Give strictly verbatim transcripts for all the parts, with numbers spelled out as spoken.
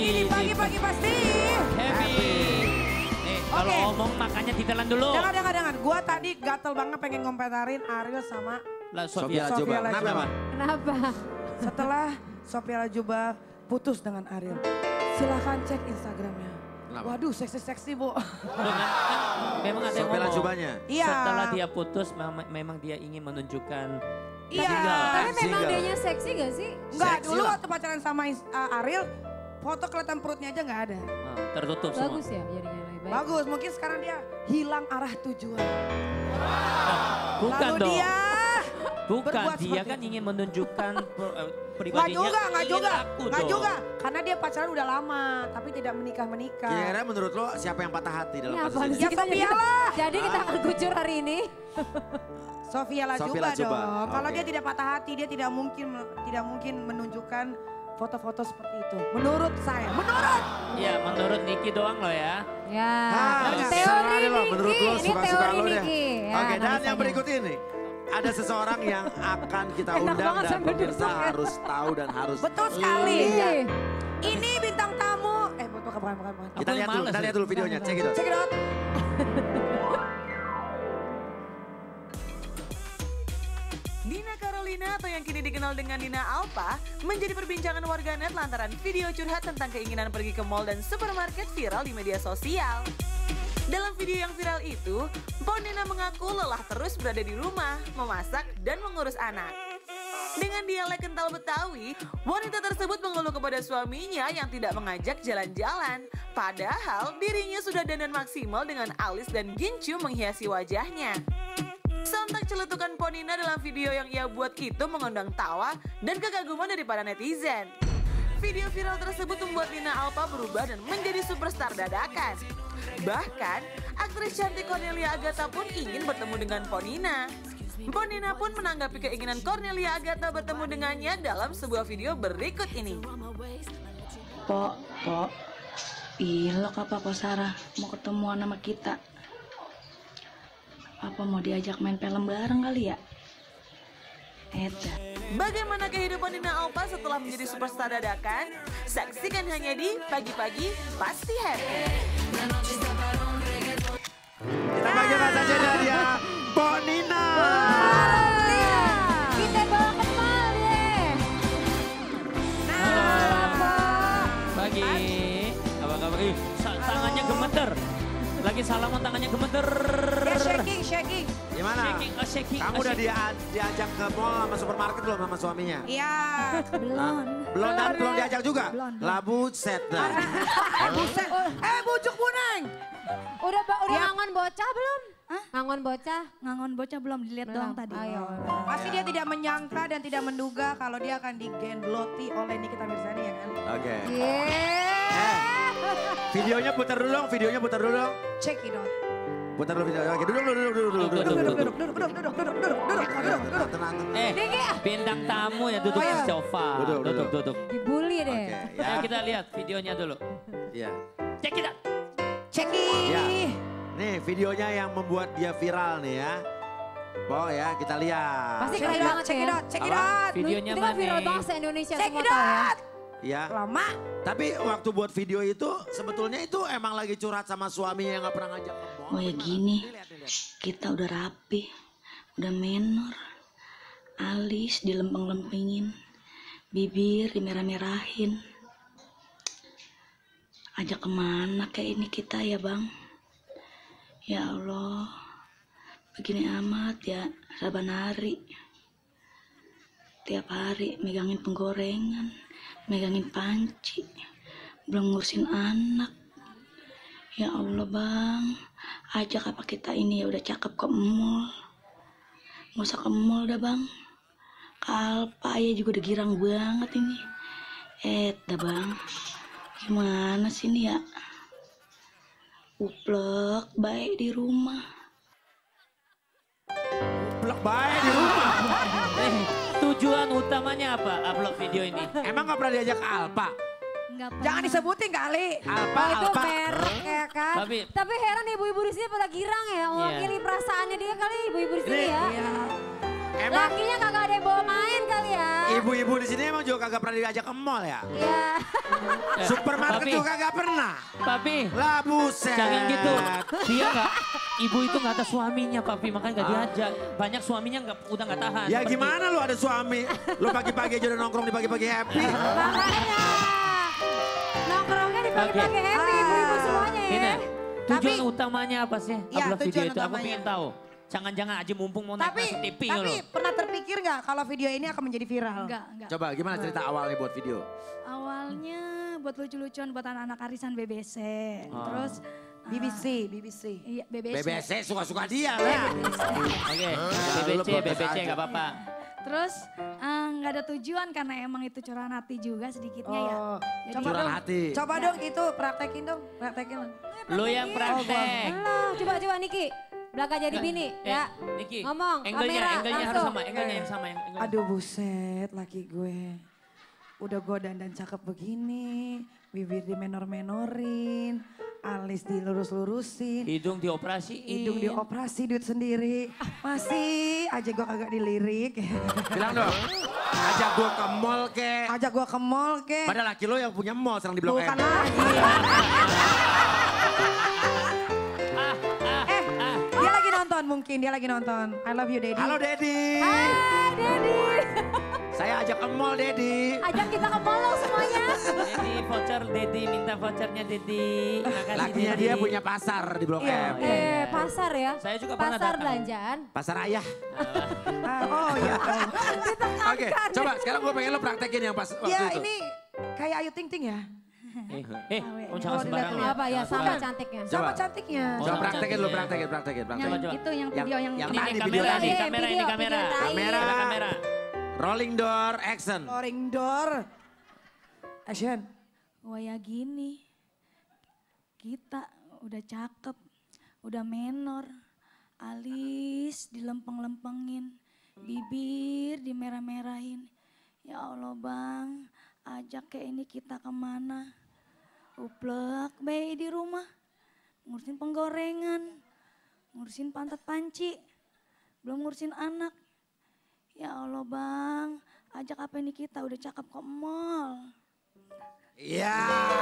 lagi di pagi-pagi pasti. Happy. Nih, kalau Oke. ngomong makanya ditelan dulu. Jangan, jangan, jangan. Gua tadi gatel banget pengen ngomentarin Ariel sama Lah, Sophia Sofia. coba. Sofia Kenapa Lajuba. Pak? Kenapa? Setelah Sophia Lajuba putus dengan Ariel, silahkan cek Instagramnya. Kenapa? Waduh, seksi-seksi bu. Memang ada yang Sophia ngomong. Lajubanya. Iya. Setelah dia putus, mem- memang dia ingin menunjukkan Iya. single. Tapi memang Single. dianya seksi gak sih? Enggak, Seksi dulu lah. waktu pacaran sama uh, Ariel, foto kelihatan perutnya aja nggak ada. Nah, tertutup semua. Bagus ya jadinya lebih baik. Bagus, mungkin sekarang dia hilang arah tujuan. Bukan Lalu dong. dia Bukan, berbuat dia seperti kan itu. ingin menunjukkan per- eh, Nggak pribadinya. juga, nggak ingin juga, laku nggak dong. juga. Karena dia pacaran udah lama, tapi tidak menikah-menikah. Kira-kira menurut lo siapa yang patah hati dalam Ini kasus apa ini? sih? Ya, Kita Sophia jadi- lah. Jadi kita akan kucur hari ini. Sophia Lajuba Sophia Lajuba, dong. Kalau oke. dia tidak patah hati, dia tidak mungkin tidak mungkin menunjukkan foto-foto seperti itu. Menurut saya, menurut. Iya, menurut Niki doang loh ya. Ya. Ah, teori serah deh lo, Niki. menurut lo Ini suka-suka teori lo deh. Niki. Ya, Oke, dan yang analisanya. berikut ini. Ada seseorang yang akan kita Enak undang banget dan sambil pemirsa duduk ya. harus tahu dan harus Betul sekali. Ih. Ini bintang tamu. Eh, bukan, bukan, bukan. bukan. Kita Aku lihat yang dulu, males kita ya. lihat dulu videonya, cek itu. Check it out. Nina Carolina atau yang kini dikenal dengan Nina Alpa menjadi perbincangan warganet lantaran video curhat tentang keinginan pergi ke mall dan supermarket viral di media sosial. Dalam video yang viral itu, Mpok Nina mengaku lelah terus berada di rumah, memasak, dan mengurus anak. Dengan dialek kental Betawi, wanita tersebut mengeluh kepada suaminya yang tidak mengajak jalan-jalan. Padahal dirinya sudah dandan maksimal dengan alis dan gincu menghiasi wajahnya. Sontak celetukan Ponina dalam video yang ia buat itu mengundang tawa dan kekaguman dari para netizen. Video viral tersebut membuat Nina Alpa berubah dan menjadi superstar dadakan. Bahkan, aktris cantik Cornelia Agatha pun ingin bertemu dengan Ponina. Ponina pun menanggapi keinginan Cornelia Agatha bertemu dengannya dalam sebuah video berikut ini. Pok, Pok, ilok apa Pok Sarah mau ketemuan sama kita? Apa mau diajak main film bareng kali ya? Eta. Bagaimana kehidupan Nina Alpa setelah menjadi superstar dadakan? Saksikan hanya di Pagi-Pagi Pasti Happy. Kita bagaimana saja dari ya, Ponina. Kita bawa ke mall deh. Pagi. Apa kabar? Ih, sa- tangannya gemeter. Lagi salaman tangannya gemeter. Ya, shaking, shaking. Gimana? Shaking, oh, shaking, Kamu oh, udah shaking. dia, diajak ke mall sama supermarket belum sama suaminya? Iya. Belum. Belum dan belum diajak juga? Belum, belum. Labu set dah. Eh, buset. Eh, bujuk buneng. Udah ba- udah Ya. ngangon bocah belum? Hah? Ngangon bocah? Ngangon bocah belum dilihat Belum. doang tadi. Ayo. Pasti dia tidak menyangka dan tidak menduga kalau dia akan digendloti oleh Nikita Mirzani ya kan. Oke. Yeah. Videonya putar dulu dong, videonya putar dulu dong. Check it out. Putar dulu videonya. Oke, duduk dulu, duduk dulu, duduk dulu. Duduk, duduk, duduk, duduk. duduk, duduk, duduk, duduk, duduk, duduk, duduk, duduk. Tenang, tenang. Eh, Niki. bintang tamu ya duduk Oh, di iya. sofa. Duduk, Duduk, duduk. duduk. Dibully deh. Oke, ya. Ayo kita lihat videonya dulu. Iya. Cek kita. Check it. Ya. Nih videonya yang membuat dia viral nih ya. Oh ya, kita lihat. Pasti Check keren it out, banget check it ya. out, check it Apa? out. Videonya Itu kan mana? viral banget se-Indonesia Check semua it tahu ya. out. Ya. Lama. Tapi waktu buat video itu sebetulnya itu emang lagi curhat sama suaminya yang gak pernah ngajak ke mall. Oh ya Gimana? gini, Nih, lihat, nih, lihat. kita udah rapi, udah menor, alis dilempeng-lempengin, bibir dimerah-merahin. Ajak kemana kayak ini kita ya bang? Ya Allah, begini amat ya saban hari. Tiap hari megangin penggorengan, megangin panci, belum ngurusin anak. Ya Allah bang, ajak apa kita ini ya udah cakep ke mall. Nggak usah ke mall dah bang. Kalpa ya juga udah girang banget ini. Eh dah bang, gimana sih ini ya? Uplek baik di rumah. Blok baik di rumah. Eh, tujuan utamanya apa upload video ini? Emang gak pernah diajak ke Alpa? Enggak Jangan disebutin kali. Alpa, Oh itu Alpa. merek ya kan. Tapi- Tapi heran ibu-ibu di sini pada girang ya. Mewakili perasaannya dia kali ibu-ibu di sini Ini- ya. Iya. Emang Lakinya kagak ada yang bawa main kali ya. ibu-ibu di sini emang juga kagak pernah diajak ke mall ya? Iya. Supermarket Papi. juga kagak pernah. Papi, Lah buset. jangan gitu. Dia nggak, ibu itu nggak ada suaminya, Papi, makanya nggak diajak. Banyak suaminya nggak, udah nggak tahan. Ya pergi. gimana lu ada suami? Lu pagi-pagi aja udah nongkrong di pagi-pagi happy. Makanya. Nongkrongnya di pagi-pagi Oke. happy ibu-ibu semuanya ya. Ini, tujuan Tapi- utamanya apa sih? Iya, Upload video tujuan itu, aku utamanya. pengen tahu. Jangan-jangan Aji mumpung mau naik Tapi, masuk T V tapi loh. pernah terpikir nggak kalau video ini akan menjadi viral? Enggak, enggak. Coba gimana cerita awalnya buat video? Awalnya buat lucu-lucuan buat anak-anak arisan B B C. Oh. Terus B B C, B B C. iya B B C. B B C suka-suka dia lah. Oke, B B C, B B C nggak apa-apa. Terus eh, nggak ada tujuan karena emang itu curahan hati juga sedikitnya ya. Oh, Jadi coba Curahan dong, hati. coba dong itu praktekin dong, praktekin. Lu yang praktek. Halo, coba-coba Niki. Belakang jadi bini Eh, ya. Niki, Ngomong, angle-nya, kamera, angle-nya harus langsung. sama, angle-nya yang sama. angle-nya. Aduh buset, laki gue. Udah gue dandan cakep begini, bibir dimenor-menorin, alis dilurus-lurusin, Hidung dioperasiin. hidung dioperasi, duit sendiri. Masih aja gue kagak dilirik. Bilang dong, ajak gua ke mall ke. Ajak gue ke mall ke. Padahal laki lo yang punya mall sekarang di Blok Bukan M. lagi. Ah, ah, Eh, ah. dia lagi nonton mungkin, dia lagi nonton. I love you Daddy. Halo Dedi. Ah, Dedi. Saya ajak ke mall Dedi. Ajak kita ke mall loh semuanya. Dedi voucher, Dedi minta vouchernya Dedi. Makasih Lakinya Dedi. dia punya pasar di Blok Iya. M. Eh, pasar ya. Saya juga pernah Pasar datang. belanjaan. Pasar ayah. Ah, oh iya. Oke, coba sekarang gue pengen lo praktekin yang pas waktu Ya itu. ini kayak Ayu Ting Ting ya. Eh, eh, oh, Kalau jangan sembarangan. dilihat Apa ya Jangan sama sembarangan. cantiknya. Coba. Sama cantiknya. Oh, Coba sama praktekin lo, cantiknya. praktekin, praktekin, yang praktekin. coba. itu yang Yang- video yang, yang Ini tadi nih video kamera, tadi. nih Iya, kamera, video, nih kamera. video terakhir. Kamera. Ada kamera. Rolling door, action. Loring door. Action. wah ya gini. Kita udah cakep, udah menor, alis dilempeng-lempengin, bibir dimerah-merahin. Ya Allah bang, ajak kayak ini kita kemana? Uplek bayi di rumah, ngurusin penggorengan, ngurusin pantat panci, belum ngurusin anak. Ya Allah bang, ajak apa ini kita udah cakep kok mall. Iya.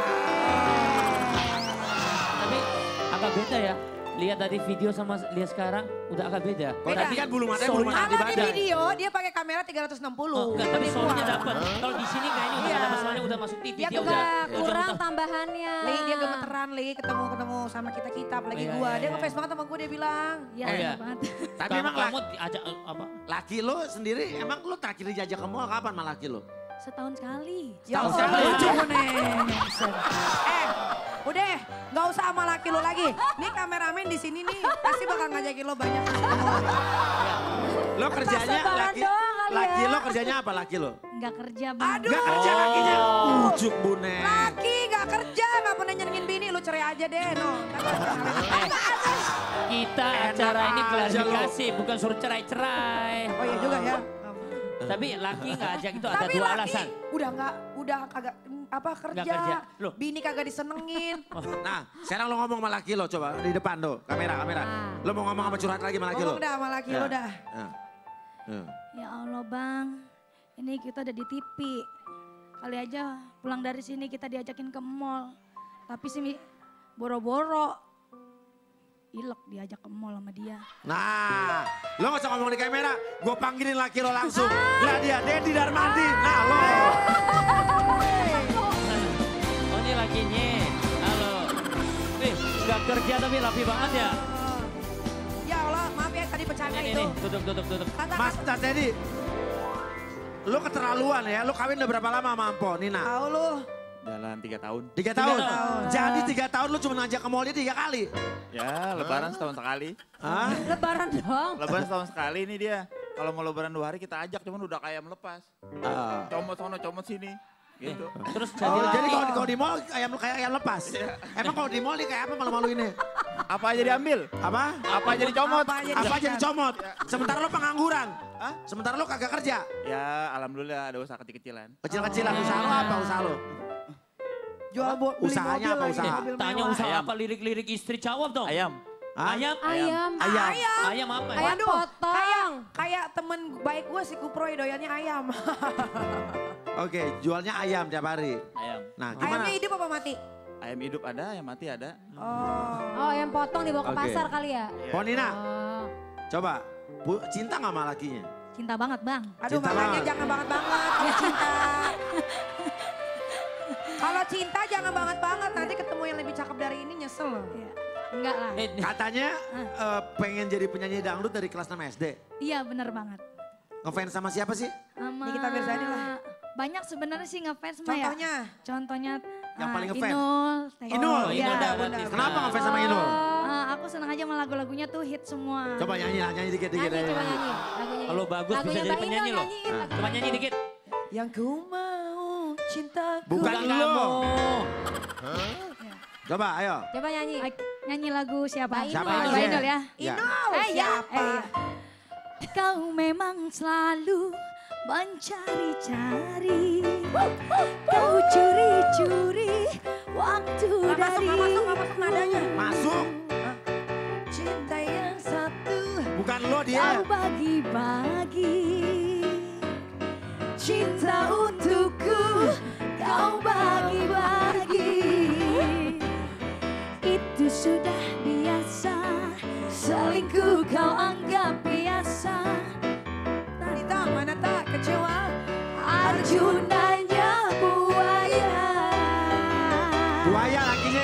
Tapi agak beda ya. Lihat tadi video sama lihat sekarang udah agak beda. Kalau tadi kan bulu matanya bulu soalnya- mata di Kalau di badan. video dia pakai kamera tiga ratus enam puluh. Oh, enggak, tapi Penipuan. soalnya dapat. Kalau di sini kayaknya udah Iya. ada soalnya udah masuk T V Dia dia, juga udah. Kurang udah- tambahannya. Li, dia gemeteran Li, ketemu-ketemu sama kita-kita apalagi Iya, gua. iya, Dia iya. ngefans banget sama gua, dia bilang. Ya, Oh, iya. enak banget. Tapi Kamu- emang kamu laki, diajak eh, apa? laki lo sendiri, emang lo terakhir diajak ke mall kapan malah laki lo? Setahun sekali. Ya Setahun Allah, sekali. lucu nih. Eh, udah, nggak usah sama laki lo lagi. Nih kameramen di sini nih, pasti bakal ngajakin lo banyak. Lo kerjanya sebaran laki, doang kali laki ya. lo kerjanya apa laki lo? Nggak kerja bang. Aduh. Gak kerja Oh. lakinya, ujuk bunek. Laki nggak kerja, nggak pernah nyenengin bini, lu cerai aja deh, no. Eh, kita Enak acara ini aja klarifikasi, bukan suruh cerai-cerai. Oh iya juga ya. Tapi laki nggak ajak itu ada Tapi dua laki alasan. udah nggak, udah kagak apa kerja. kerja. Loh. Bini kagak disenengin. Nah, sekarang lo ngomong sama laki lo coba di depan tuh, kamera, kamera. Nah. Lo mau ngomong sama curhat lagi sama laki lo? Ngomong dah sama laki Ya. lo dah. Ya. Ya. Ya Allah bang, ini kita udah di T V. Kali aja pulang dari sini kita diajakin ke mall. Tapi sih Mi, boro-boro. Ilek diajak ke mall sama dia. Nah, lo gak usah ngomong di kamera, gue panggilin laki lo langsung. Lah dia, Dedi Darmandi. Nah lo. Oh ini lakinya. Halo. Eh, nggak kerja tapi rapi banget ya. Ya Allah, maaf ya tadi bercanda Ini itu. nih, tutup, tutup, tutup. Kata Mas Mas Dedi, lo keterlaluan ya, lo kawin udah berapa lama sama Ampo, Nina? tahu lu. Jalan tiga tahun. Tiga tahun? tahun. Jadi tiga tahun lo cuma ngajak ke mall dia tiga kali? Ya lebaran setahun sekali. Hah? Lebaran dong. Lebaran setahun sekali ini dia. Kalau mau lebaran dua hari kita ajak, cuman udah kayak melepas. Ah. Comot sono, comot sini. Gitu. Terus jadi Oh, jadi laki. kalau kalau di mall ayam kayak ayam lepas. Emang kalau di mall dia kayak apa malu-malu ini? Apa aja diambil? Apa? Apa aja dicomot? Apa aja Apa aja dicomot? Sementara lo pengangguran. Hah? Sementara lo kagak kerja. Ya alhamdulillah ada usaha kecil-kecilan. Kecil-kecilan usaha lo apa usaha lo? Jual bo- beli Usahanya mobil apa lagi, usaha? mobil Tanya mewah. usaha Ayam. apa lirik-lirik istri jawab dong. Ayam. Hah? Ayam. Ayam. Ayam. Ayam. Ayam apa ya? Ayam Waduh, potong. kayak kayak kayak temen baik gue si Kuproy doyannya ayam. Oke, jualnya ayam tiap hari. Ayam. Nah, gimana? Ayamnya hidup apa mati? Ayam hidup ada, ayam mati ada. Oh. Oh, yang potong dibawa ke Oke. pasar kali ya? Ponina, Oh. coba. Bu, cinta gak sama lakinya? Cinta banget bang. Aduh Cinta makanya banget. jangan banget-banget kalau cinta. Kalau cinta jangan banget-banget, nanti ketemu yang lebih cakep dari ini nyesel loh. Iya. Enggak lah. Eh, Katanya eh, pengen jadi penyanyi dangdut dari kelas enam S D. Iya bener banget. Ngefans sama siapa sih? Sama Nikita Mirzani lah. banyak sebenarnya sih ngefans mah ya. Contohnya? Contohnya Yang ah, paling ngefans? Inul. Teh Inul? Oh, Iya. Inul Bunda. Daratista. Kenapa ngefans sama Inul? Ah, aku senang aja sama lagu-lagunya tuh hit semua. Coba nyanyi lah, nyanyi dikit-dikit. Nyanyi, aja. coba nyanyi. Lagunya. Kalau bagus bisa Lagunya jadi Mbak penyanyi Inul, loh. nyanyiin Nah. lagu. Coba nyanyi dikit. Yang ku mau cintaku. Bukan Bukan lo. kamu. Coba, ayo. Coba nyanyi. Ay, nyanyi lagu siapa? Mbak Siapa Inul. aja? Mbak Inul ya. Ya. Inul, Eh ya, siapa? eh ya. Kau memang selalu mencari-cari, kau curi-curi waktu Gak masuk, dari gak masuk, gak masuk nadanya. Masuk. Cinta yang satu. Bukan lo dia. kau bagi-bagi. Cinta untukku kau bagi-bagi. Itu sudah biasa, selingkuh kau anggap biasa. Nita, mana tak kecewa? Arjunanya buaya. Buaya lakinya.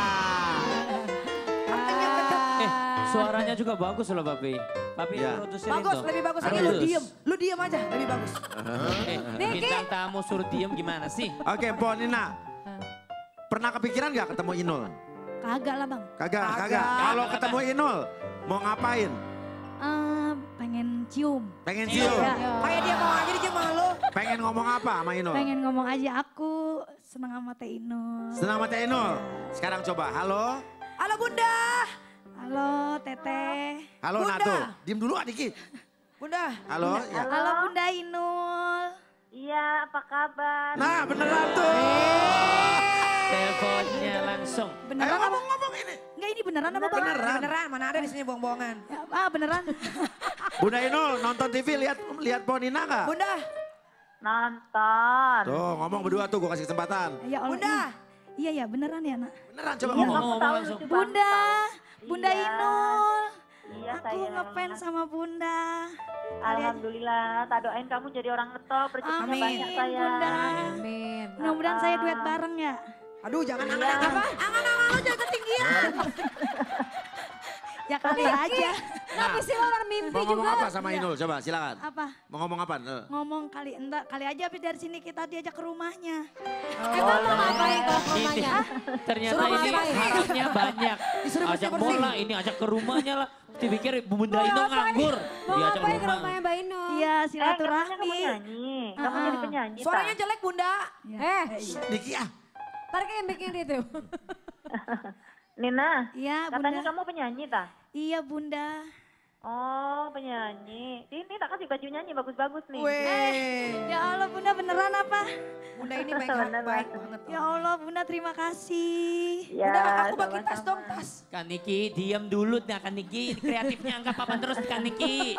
Katanya ketemu. Eh, suaranya juga bagus loh Papi. Papi Ya. produserin Bagus, tuh. lebih bagus lagi lu Harus. diem. Lu diem aja, lebih bagus. Eh, bintang tamu suruh diem gimana sih? Oke, Ponina. Pernah kepikiran gak ketemu Inul? Kagak lah bang. Kagak, Kagak. kagak. Kalau ketemu Inul, mau ngapain? Eh, pengen cium. Pengen cium? Ya. Kayak dia mau aja dia sama lu. Pengen ngomong apa sama Inul? Pengen ngomong aja aku senang sama Teh Inul. Senang sama Teh Inul? Sekarang coba, halo? Halo Bunda. Halo Teteh. Halo Bunda. Nato, diem dulu Adiki. Bunda. Halo? Ya. Halo Bunda Inul. Iya, apa kabar? Nah beneran tuh. Teleponnya langsung. Ayo Beneran apa? ngomong-ngomong ini. Enggak ini beneran apa bang? Beneran. Beneran, mana ada di sini bohong-bohongan. Ya, ah beneran. Bunda Inul nonton T V lihat lihat Ponina gak? Bunda. Nonton. Tuh ngomong berdua tuh gue kasih kesempatan. Ya Allah. Bunda. Iya ya beneran ya nak. Beneran coba Iya, ngomong. kamu ngomong tahu langsung. lucu Bunda, banget. Bunda Iya. Inul. Iya, Aku sayang. ngefans sama Bunda. Alhamdulillah, tak doain kamu jadi orang ngetop, rezekinya Amin, banyak sayang. Bunda. Amin. Mudah-mudahan saya duet bareng ya. Aduh jangan Iya. angan-angan. Apa? Angan-angan lu jangan ketinggian. Ya kali aja. Tapi sih orang mimpi Mau ngomong juga. apa sama Inul? Coba silakan. Apa? Mau ngomong apa? Eh. Ngomong kali enggak kali aja habis dari sini kita diajak ke rumahnya. Emang mau ngapain kalau ke Ini, rumahnya? ternyata Suruh ini bersih-bersih. harapnya banyak. Disuruh Ajak bersih-bersih. bola, ini ajak ke rumahnya lah. Dipikir Bunda Mau Inul ngapain? nganggur. Mau Diajak ngapain ke rumah. rumahnya Mbak Inul? Iya Eh, katanya kamu silaturahmi. nyanyi. Kamu Ah. jadi penyanyi, Suaranya tak? jelek Bunda. Eh, Niki ah. ntar kayak yang bikin itu. Nina, Iya katanya Bunda. kamu penyanyi, tak? Iya Bunda. Oh, penyanyi. Ini tak kasih baju nyanyi, bagus-bagus nih. Weh. Ya Allah Bunda beneran apa? Bunda ini baik Beneran. baik banget. Ya Allah Bunda terima kasih. Ya, Bunda aku bagi tas sama-sama. dong tas. Kan Niki, diam dulu nah Kan Niki. Kreatifnya anggap apa terus Kan Niki.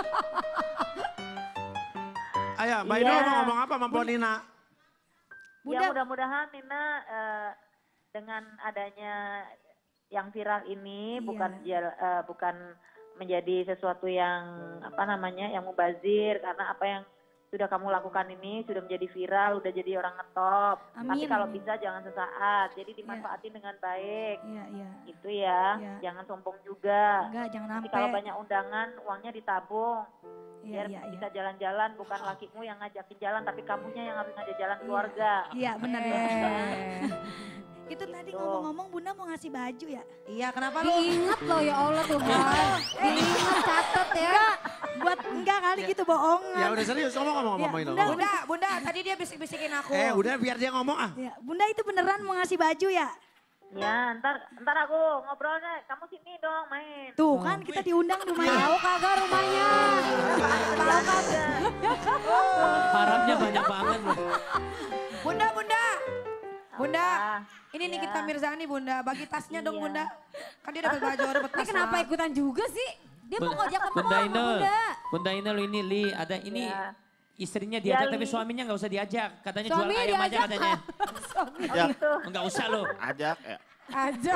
Ayo Mbak Iya. Inul mau ngomong apa sama Ponina? Ya Bunda. mudah-mudahan Nina eh, dengan adanya yang viral ini Iya. bukan jal- eh, bukan menjadi sesuatu yang apa namanya yang mubazir karena apa yang sudah kamu lakukan ini sudah menjadi viral, udah jadi orang ngetop. Amin, Tapi kalau amin. bisa jangan sesaat, jadi dimanfaatin dengan baik. Iya iya. Itu ya, Iya. jangan sombong juga. Enggak jangan Nanti sampai. kalau banyak undangan, uangnya ditabung. Iya Biar iya iya. bisa jalan-jalan, bukan lakimu yang ngajakin jalan, tapi kamunya yang harus ngajak jalan keluarga. Iya benar ya. Eh. Itu tadi Gitu. ngomong-ngomong Bunda mau ngasih baju ya? Iya kenapa lu? Diingat loh ya Allah Tuhan. Diingat catat ya. Enggak, buat enggak kali gitu bohongan. Ya udah serius ngomong ngomong Ya, sama Inul. Bunda, ngomong. Bunda, Bunda tadi dia bisik-bisikin aku. Eh udah biar dia ngomong ah. Ya, Bunda itu beneran mau ngasih baju ya? Ya, ntar ntar aku ngobrol deh. Kamu sini dong main. Tuh kan kita diundang rumahnya. Tahu kagak rumahnya? Tahu kagak? Harapnya banyak banget loh. Bunda, Bunda. Bunda, Apa? ini Ya. Nikita Mirzani Bunda. Bagi tasnya dong Iya. Bunda. Kan dia dapat baju, dapat Ini tas. kenapa lah. ikutan juga sih? Dia mau ngajak ke Bunda mall, Inul, Bunda. Bunda Inul ini Li, ada ini Ya. istrinya diajak Ya, tapi Li. suaminya nggak usah diajak. Katanya Suami jual ayam aja diajak. katanya. Ya, Enggak usah lo. ajak ya. Ajak.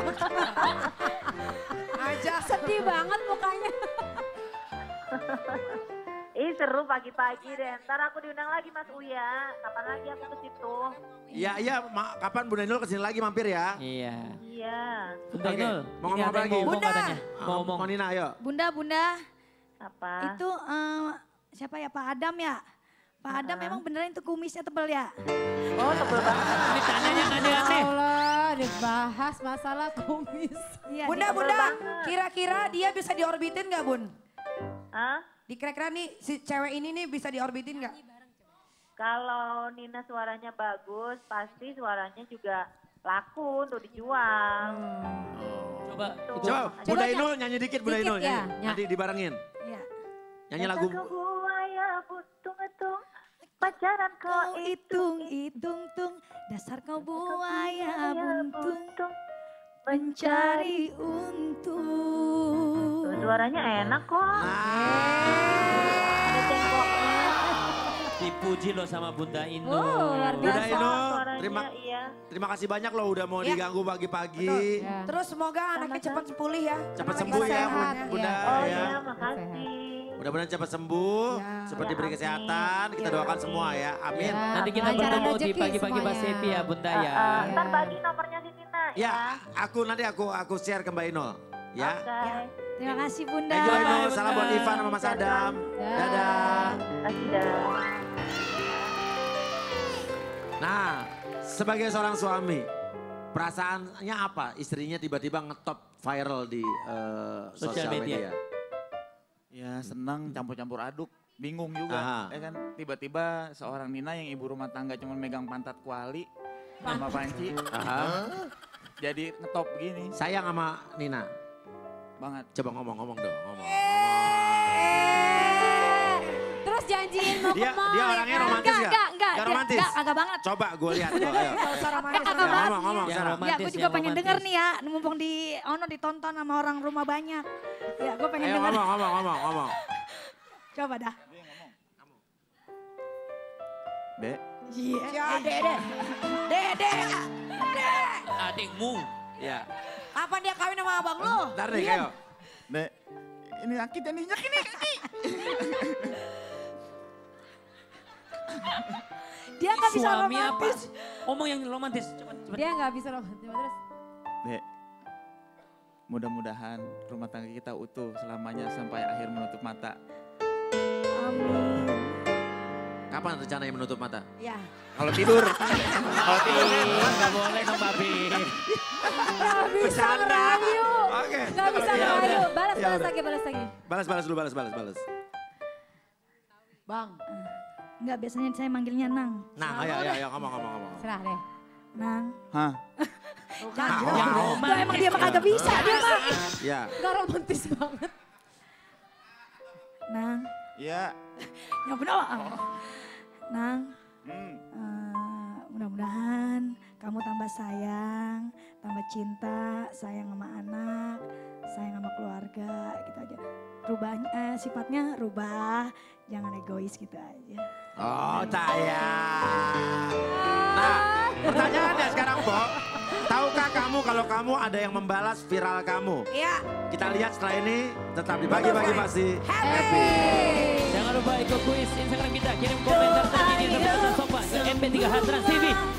Ajak. Sedih banget mukanya. Ih seru pagi-pagi deh. Ntar aku diundang lagi Mas Uya. Kapan lagi aku ke situ? Iya, iya, ma- kapan Bunda Inul kesini lagi mampir ya? Iya. Iya. Bunda Oke, Inul, mau ini ngomong ada apa yang lagi? mau ngomong Bunda. katanya. Mau Ah, ngomong. Mau Nina, ayo. Bunda, Bunda, Apa? itu eh, siapa ya Pak Adam ya? Pak Adam memang beneran itu kumisnya tebal ya? Oh tebel banget. Ini tanyanya nggak ada aneh. Allah, dibahas masalah kumis. Iya, Bunda, dia- Bunda, banget. kira-kira dia bisa diorbitin nggak Bun? Hah? Dikira-kira nih si cewek ini nih bisa diorbitin nggak? Kalau Nina suaranya bagus, pasti suaranya juga laku untuk dijual. Coba. Tuh. Coba, Coba, Bunda Coba, Inul nyanyi dikit, Bunda Dikit Inul ya, nyanyi. ya. Nanti dibarengin. Iya. Nyanyi lagu. Dasar kau buaya buntung-buntung, pacaran kau Kau hitung, hitung, tung, dasar kau buaya buntung, mencari untung. Tuh, suaranya enak kok. Ada cengkoknya. Dipuji lo sama Bunda Inul. Oh, luar Bunda biasa. Inul, Suaranya terima iya. terima kasih banyak loh udah mau Ya. diganggu pagi-pagi. Betul. Ya. Terus semoga anaknya cepat pulih ya. Cepat Karena sembuh lagi ya, sehat Bun- Bunda Oh ya. iya, makasih. Mudah-mudahan cepat sembuh, Ya. cepat Ya, diberi amin. kesehatan. Kita Ya. doakan semua ya. Amin. Ya. Nanti kita Lancaran bertemu di rezeki pagi-pagi Mbak semuanya. Sepi ya Bunda Eh, ya. eh, ntar bagi nomornya si Nina Ya, aku nanti aku aku share ke Mbak Inul. Ya. Oke. Terima kasih Bunda. Thank you Mbak Inul. Bye, Salam buat Bunda. Ivan sama Mas Adam. Dadah. Dadah. Kasih dah. Nah, sebagai seorang suami, perasaannya apa? Istrinya tiba-tiba ngetop viral di eh, Sosial sosial media. media. Ya senang campur-campur aduk, bingung juga. Aha. Ya kan tiba-tiba seorang Nina yang ibu rumah tangga cuma megang pantat kuali sama panci. Aha. Jadi ngetop begini Sayang sama Nina. banget. Coba ngomong-ngomong dong, ngomong. Terus janjiin mau Dia ke mall. dia ya orangnya kan? romantis Enggak, nggak? enggak, enggak. Nggak dia- romantis. Enggak, agak banget. Coba gue lihat tuh. Ayo. Gak usah romantis. Agak Ya, banget. ngomong, ngomong, Yang Sarah. romantis. Ya, gue juga yang pengen romantis. denger nih ya, mumpung di Ono ditonton sama orang rumah banyak. Ya, gue pengen Ayo denger. ngomong, ngomong, ngomong, ngomong. Coba dah. Dek, Iya. Ya, Dede. Dede. Adikmu. Ya. Kapan dia kawin sama abang lu? Ntar nih, ayo. Dek, ini sakit ya minyak ini. Dia nggak bisa Suami apa? romantis. Ngomong yang romantis. Cepat, cepat. Dia nggak bisa romantis. Terus. Dek, mudah-mudahan rumah tangga kita utuh selamanya sampai akhir menutup mata. Amin. Kapan rencananya menutup mata? Ya. Kalau tidur, Kalau tidur nggak boleh dong Babi. Gak bisa ngerayu. Oke. Gak bisa Ya ngerayu. udah. Balas, Ya balas udah. lagi, balas lagi. Balas, balas dulu, balas, balas, balas. Bang. Enggak, biasanya saya manggilnya Nang. Nah, ayo, ayo, ayo, ngomong, ngomong, ngomong. Serah deh. Nang. hah? Jangan. Yang Lah, romantis. emang dia mah kagak bisa, dia mah. Ya. Gak romantis banget. Nang. Iya. Ya benar. Nang. Hmm. eh, mudah-mudahan kamu tambah sayang, tambah cinta, sayang sama anak, sayang sama keluarga, gitu aja. Rubahnya, eh, sifatnya rubah, jangan egois gitu aja. Oh, sayang. Nah, pertanyaannya sekarang, Bo. Tahukah kamu kalau kamu ada yang membalas viral kamu? Iya. Kita lihat setelah ini, tetap di pagi-pagi pasti Happy. Jangan lupa ikut kuis Instagram kita. Kirim komentar terkini dan pesan sopan ke M P tiga H Trans T V.